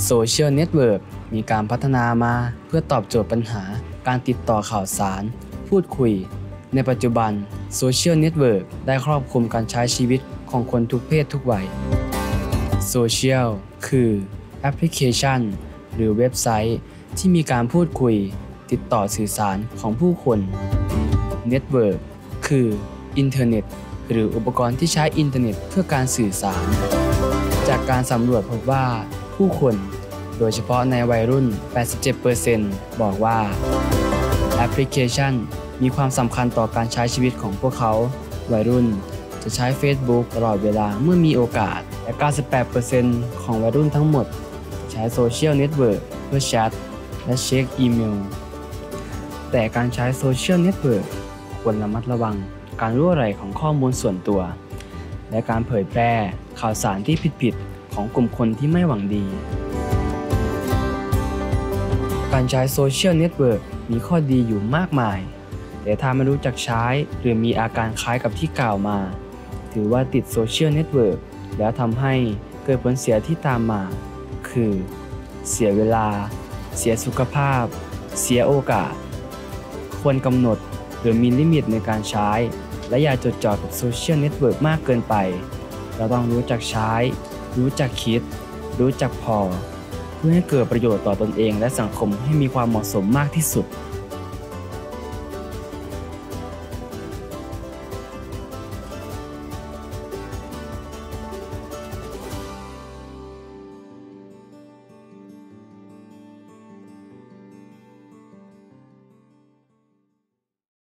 โซเชียลเน็ตเวิร์กมีการพัฒนามาเพื่อตอบโจทย์ปัญหาการติดต่อข่าวสารพูดคุยในปัจจุบันโซเชียลเน็ตเวิร์กได้ครอบคลุมการใช้ชีวิตของคนทุกเพศทุกวัยโซเชียลคือแอปพลิเคชันหรือเว็บไซต์ที่มีการพูดคุยติดต่อสื่อสารของผู้คนเน็ตเวิร์กคืออินเทอร์เน็ตหรืออุปกรณ์ที่ใช้อินเทอร์เน็ตเพื่อการสื่อสารจากการสำรวจพบว่าผู้คนโดยเฉพาะในวัยรุ่น 87% บอกว่าแอปพลิเคชันมีความสำคัญต่อการใช้ชีวิตของพวกเขาวัยรุ่นจะใช้ Facebook ตลอดเวลาเมื่อมีโอกาสและ 98% ของวัยรุ่นทั้งหมดใช้โซเชียลเน็ตเวิร์กเพื่อแชทและเช็คอีเมลแต่การใช้โซเชียลเน็ตเวิร์กควรระมัดระวังการรั่วไหลของข้อมูลส่วนตัวและการเผยแพร่ข่าวสารที่ผิดๆของกลุ่มคนที่ไม่หวังดีการใช้โซเชียลเน็ตเวิร์กมีข้อดีอยู่มากมายแต่ถ้าไม่รู้จักใช้หรือมีอาการคล้ายกับที่กล่าวมาถือว่าติดโซเชียลเน็ตเวิร์กแล้วทำให้เกิดผลเสียที่ตามมาคือเสียเวลาเสียสุขภาพเสียโอกาสควรกำหนดหรือมีลิมิตในการใช้และอย่าจดจ่อกับโซเชียลเน็ตเวิร์กมากเกินไปเราต้องรู้จักใช้รู้จักคิดรู้จักพอเพื่อให้เกิดประโยชน์ต่อตนเองและสังคมให้มีความเหมาะสมมากที่สุด